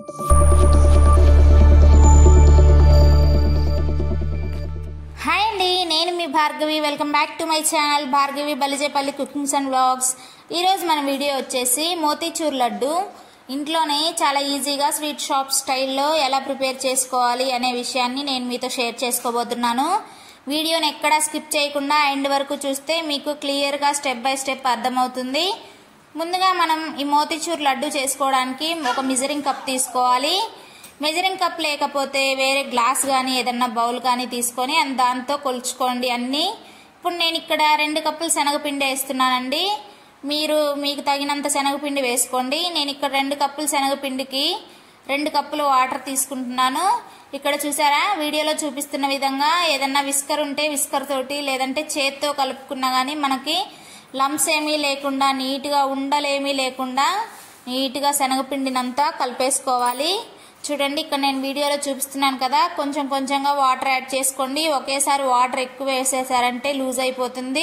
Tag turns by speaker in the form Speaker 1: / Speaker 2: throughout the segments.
Speaker 1: Hi అండి, నేను మీ Bhargavi. Welcome back to my channel Bhargavi Balijepalli cookings and vlogs. ఈరోజు మన వీడియో వచ్చేసి మోతీచూర్ లడ్డు ఇంట్లోనే చాలా ఈజీగా స్వీట్ షాప్ స్టైల్లో ఎలా ప్రిపేర్ చేసుకోవాలి అనే విషయాన్ని నేను మీతో షేర్ చేసుకోబోతున్నాను. వీడియోని ఎక్కడా స్కిప్ చేయకుండా ఎండ్ వరకు చూస్తే మీకు క్లియర్గా స్టెప్ బై స్టెప్ అర్థమవుతుంది. ముందుగా మనం ఈ మోతీచూర్ లడ్డు చేసుకోవడానికి ఒక మెజరింగ్ కప్ తీసుకోవాలి. మెజరింగ్ కప్ లేకపోతే వేరే గ్లాస్ కానీ ఏదన్నా బౌల్ కానీ తీసుకొని దాంతో కొలుచుకోండి అన్నీ. ఇప్పుడు నేను ఇక్కడ 2 కప్పులు శనగపిండి వేస్తున్నానండి. మీకు తగినంత శనగపిండి వేసుకోండి. నేను ఇక్కడ 2 కప్పులు శనగపిండికి 2 కప్పులు వాటర్ తీసుకుంటున్నాను. ఇక్కడ చూసారా, వీడియోలో చూపిస్తున్న విధంగా ఏదన్నా విస్కర్ ఉంటే విస్కర్ తోటి లేదంటే చేత్తో కలుపుకున్నా కానీ మనకి లంప్స్ ఏమీ లేకుండా నీట్గా ఉండలేమీ లేకుండా నీట్గా శనగపిండినంతా కలిపేసుకోవాలి. చూడండి, ఇక్కడ నేను వీడియోలో చూపిస్తున్నాను కదా, కొంచెం కొంచెంగా వాటర్ యాడ్ చేసుకోండి. ఒకేసారి వాటర్ ఎక్కువ వేసేసారంటే లూజ్ అయిపోతుంది.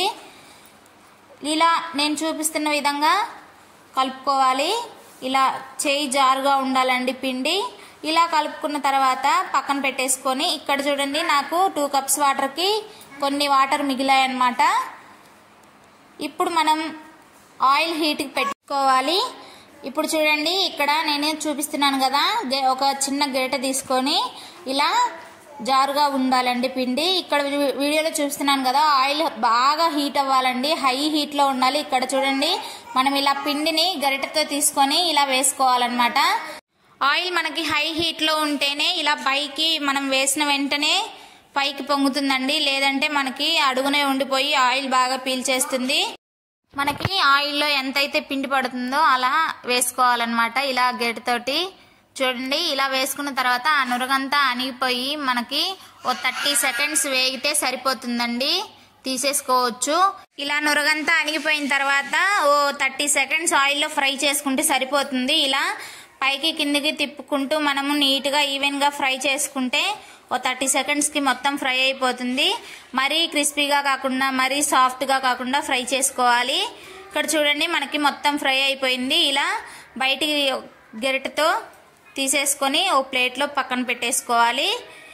Speaker 1: ఇలా నేను చూపిస్తున్న విధంగా కలుపుకోవాలి. ఇలా చేయి జారుగా ఉండాలండి పిండి. ఇలా కలుపుకున్న తర్వాత పక్కన పెట్టేసుకొని, ఇక్కడ చూడండి నాకు 2 కప్స్ వాటర్కి కొన్ని వాటర్ మిగిలాయన్నమాట. ఇప్పుడు మనం ఆయిల్ హీట్కి పెట్టుకోవాలి. ఇప్పుడు చూడండి, ఇక్కడ నేను చూపిస్తున్నాను కదా, ఒక చిన్న గరిటె తీసుకొని ఇలా జారుగా ఉండాలండి పిండి. ఇక్కడ వీడియోలో చూపిస్తున్నాను కదా, ఆయిల్ బాగా హీట్ అవ్వాలండి, హై హీట్లో ఉండాలి. ఇక్కడ చూడండి, మనం ఇలా పిండిని గరిటెతో తీసుకొని ఇలా వేసుకోవాలన్నమాట. ఆయిల్ మనకి హై హీట్లో ఉంటేనే ఇలా పైకి మనం వేసిన వెంటనే పైకి పొంగుతుందండి. లేదంటే మనకి అడుగునే ఉండిపోయి ఆయిల్ బాగా పీల్చేస్తుంది. మనకి ఆయిల్లో ఎంతైతే పిండి పడుతుందో అలా వేసుకోవాలన్నమాట. ఇలా గరిటెతోటి చూడండి, ఇలా వేసుకున్న తర్వాత ఆ నురగంతా అణిగిపోయి మనకి 30 సెకండ్స్ వేగితే సరిపోతుందండి, తీసేసుకోవచ్చు. ఇలా నురగంతా అణిగిపోయిన తర్వాత 30 సెకండ్స్ ఆయిల్లో ఫ్రై చేసుకుంటే సరిపోతుంది. ఇలా పైకి కిందికి తిప్పుకుంటూ మనము నీట్గా ఈవెన్గా ఫ్రై చేసుకుంటే 30 సెకండ్స్కి మొత్తం ఫ్రై అయిపోతుంది. మరీ క్రిస్పీగా కాకుండా మరీ సాఫ్ట్గా కాకుండా ఫ్రై చేసుకోవాలి. ఇక్కడ చూడండి, మనకి మొత్తం ఫ్రై అయిపోయింది. ఇలా బయటికి గరిటెతో తీసేసుకొని ఓ ప్లేట్లో పక్కన పెట్టేసుకోవాలి.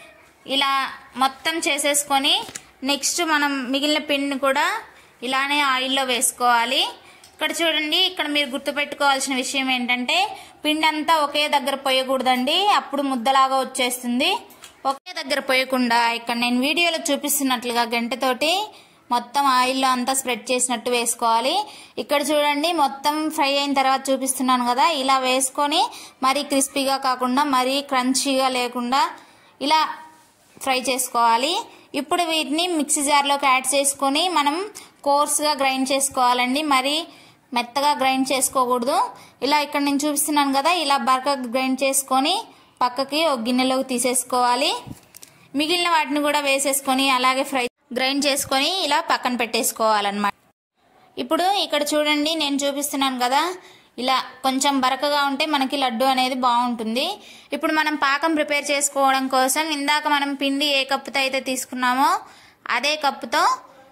Speaker 1: ఇలా మొత్తం చేసేసుకొని నెక్స్ట్ మనం మిగిలిన పిండిని కూడా ఇలానే ఆయిల్లో వేసుకోవాలి. ఇక్కడ చూడండి, ఇక్కడ మీరు గుర్తుపెట్టుకోవాల్సిన విషయం ఏంటంటే పిండి అంతా ఒకే దగ్గర పోయకూడదండి, అప్పుడు ముద్దలాగా వచ్చేస్తుంది. ఒకే దగ్గర పోయకుండా ఇక్కడ నేను వీడియోలో చూపిస్తున్నట్లుగా గంటెతోటి మొత్తం ఆయిల్లో అంతా స్ప్రెడ్ చేసినట్టు వేసుకోవాలి. ఇక్కడ చూడండి, మొత్తం ఫ్రై అయిన తర్వాత చూపిస్తున్నాను కదా, ఇలా వేసుకొని మరీ క్రిస్పీగా కాకుండా మరీ క్రంచీగా లేకుండా ఇలా ఫ్రై చేసుకోవాలి. ఇప్పుడు వీటిని మిక్సీ జార్లోకి యాడ్ చేసుకొని మనం కోర్స్గా గ్రైండ్ చేసుకోవాలండి, మరీ మెత్తగా గ్రైండ్ చేసుకోకూడదు. ఇలా ఇక్కడ నేను చూపిస్తున్నాను కదా, ఇలా బరకగా గ్రైండ్ చేసుకొని పక్కకి ఒక గిన్నెలోకి తీసేసుకోవాలి. మిగిలిన వాటిని కూడా వేసేసుకొని అలాగే గ్రైండ్ చేసుకొని ఇలా పక్కన పెట్టేసుకోవాలన్నమాట. ఇప్పుడు ఇక్కడ చూడండి, నేను చూపిస్తున్నాను కదా, ఇలా కొంచెం బరకగా ఉంటే మనకి లడ్డు అనేది బాగుంటుంది. ఇప్పుడు మనం పాకం ప్రిపేర్ చేసుకోవడం కోసం ఇందాక మనం పిండి ఏ కప్పుతో అయితే తీసుకున్నామో అదే కప్పుతో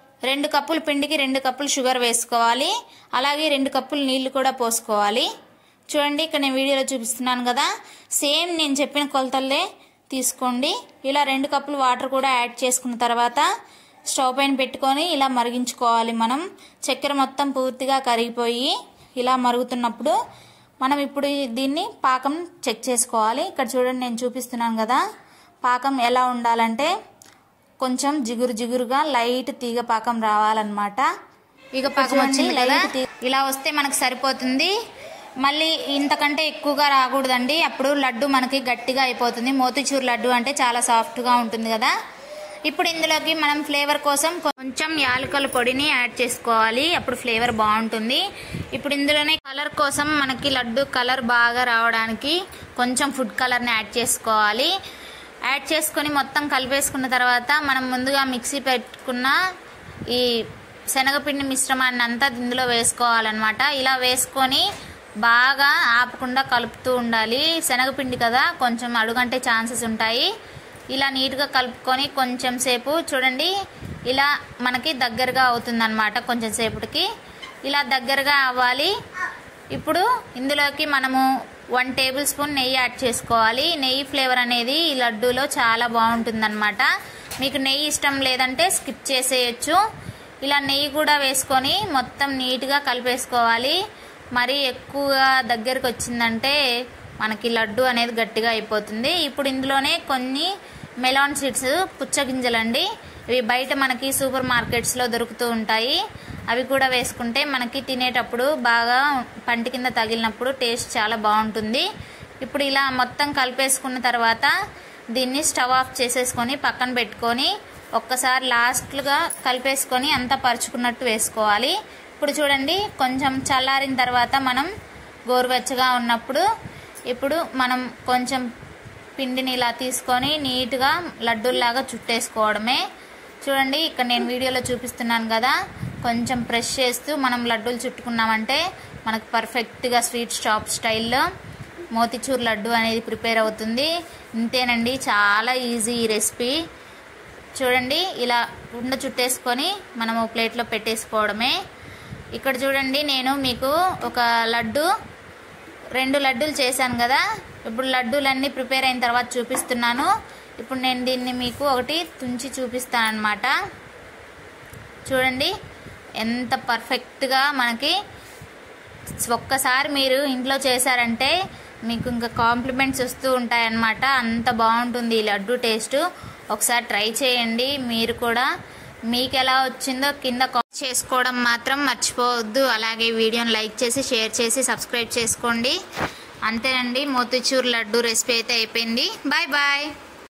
Speaker 1: 2 కప్పుల పిండికి 2 కప్పులు షుగర్ వేసుకోవాలి. అలాగే 2 కప్పులు నీళ్లు కూడా పోసుకోవాలి. చూడండి, ఇక్కడ నేను వీడియోలో చూపిస్తున్నాను కదా, సేమ్ నేను చెప్పిన కొలతలే తీసుకోండి. ఇలా 2 కప్పులు వాటర్ కూడా యాడ్ చేసుకున్న తర్వాత స్టవ్ పైన పెట్టుకొని ఇలా మరిగించుకోవాలి. మనం చక్కెర మొత్తం పూర్తిగా కరిగిపోయి ఇలా మరుగుతున్నప్పుడు మనం ఇప్పుడు దీన్ని పాకం చెక్ చేసుకోవాలి. ఇక్కడ చూడండి, నేను చూపిస్తున్నాను కదా, పాకం ఎలా ఉండాలంటే కొంచెం జిగురుగా లైట్ తీగ పాకం రావాలన్నమాట. తీగ పాకం వచ్చి లైట్ ఇలా వస్తే మనకు సరిపోతుంది. మళ్ళీ ఇంతకంటే ఎక్కువగా రాకూడదండి, అప్పుడు లడ్డు మనకి గట్టిగా అయిపోతుంది. మోతీచూర్ లడ్డు అంటే చాలా సాఫ్ట్గా ఉంటుంది కదా. ఇప్పుడు ఇందులోకి మనం ఫ్లేవర్ కోసం కొంచెం యాలకుల పొడిని యాడ్ చేసుకోవాలి, అప్పుడు ఫ్లేవర్ బాగుంటుంది. ఇప్పుడు ఇందులోనే కలర్ కోసం మనకి లడ్డు కలర్ బాగా రావడానికి కొంచెం ఫుడ్ కలర్ని యాడ్ చేసుకోవాలి. యాడ్ చేసుకొని మొత్తం కలిపేసుకున్న తర్వాత మనం ముందుగా మిక్సీ పెట్టుకున్న ఈ శనగపిండి మిశ్రమాన్ని అంతా ఇందులో వేసుకోవాలన్నమాట. ఇలా వేసుకొని బాగా ఆపకుండా కలుపుతూ ఉండాలి. శనగపిండి కదా, కొంచెం అడుగంటే ఛాన్సెస్ ఉంటాయి. ఇలా నీట్గా కలుపుకొని కొంచెం సేపు చూడండి, ఇలా మనకి దగ్గరగా అవుతుందన్నమాట. కొంచెం సేపటికి ఇలా దగ్గరగా అవ్వాలి. ఇప్పుడు ఇందులోకి మనము 1 టేబుల్ స్పూన్ నెయ్యి యాడ్ చేసుకోవాలి. నెయ్యి ఫ్లేవర్ అనేది ఈ లడ్డూలో చాలా బాగుంటుందన్నమాట. మీకు నెయ్యి ఇష్టం లేదంటే స్కిప్ చేసేయచ్చు. ఇలా నెయ్యి కూడా వేసుకొని మొత్తం నీట్గా కలిపేసుకోవాలి. మరీ ఎక్కువగా దగ్గరకు వచ్చిందంటే మనకి లడ్డు అనేది గట్టిగా అయిపోతుంది. ఇప్పుడు ఇందులోనే కొన్ని మెలాన్ సీడ్స్, పుచ్చగింజలండి. ఇవి బయట మనకి సూపర్ మార్కెట్స్లో దొరుకుతూ ఉంటాయి. అవి కూడా వేసుకుంటే మనకి తినేటప్పుడు బాగా పంటి కింద తగిలినప్పుడు టేస్ట్ చాలా బాగుంటుంది. ఇప్పుడు ఇలా మొత్తం కలిపేసుకున్న తర్వాత దీన్ని స్టవ్ ఆఫ్ చేసేసుకొని పక్కన పెట్టుకొని ఒక్కసారి లాస్ట్గా కలిపేసుకొని అంతా పరుచుకున్నట్టు వేసుకోవాలి. ఇప్పుడు చూడండి, కొంచెం చల్లారిన తర్వాత మనం గోరువెచ్చగా ఉన్నప్పుడు ఇప్పుడు మనం కొంచెం పిండిని ఇలా తీసుకొని నీట్గా లడ్డూల్లాగా చుట్టేసుకోవడమే. చూడండి, ఇక్కడ నేను వీడియోలో చూపిస్తున్నాను కదా, కొంచెం ప్రెస్ చేస్తూ మనం లడ్డూలు చుట్టుకున్నామంటే మనకు పర్ఫెక్ట్గా స్వీట్ షాప్ స్టైల్లో మోతీచూర్ లడ్డు అనేది ప్రిపేర్ అవుతుంది. ఇంతేనండి, చాలా ఈజీ ఈ రెసిపీ. చూడండి, ఇలా ఉండ చుట్టేసుకొని మనము ప్లేట్లో పెట్టేసుకోవడమే. ఇక్కడ చూడండి, నేను మీకు ఒక లడ్డు 2 లడ్డూలు చేశాను కదా. ఇప్పుడు లడ్డూలన్నీ ప్రిపేర్ అయిన తర్వాత చూపిస్తున్నాను. ఇప్పుడు నేను దీన్ని మీకు ఒకటి తుంచి చూపిస్తాను అన్నమాట. చూడండి ఎంత పర్ఫెక్ట్గా మనకి. ఒక్కసారి మీరు ఇంట్లో చేశారంటే మీకు ఇంకా కాంప్లిమెంట్స్ వస్తూ ఉంటాయన్నమాట. అంత బాగుంటుంది ఈ లడ్డు టేస్ట్. ఒకసారి ట్రై చేయండి మీరు కూడా. మీకు ఎలా వచ్చిందో కింద కామెంట్ చేసుకోవడం మాత్రం మర్చిపోవద్దు. అలాగే వీడియోని లైక్ చేసి, షేర్ చేసి, సబ్స్క్రైబ్ చేసుకోండి. అంతేనండి, మోతీచూర్ లడ్డు రెసిపీ అయితే అయిపోయింది. Bye bye.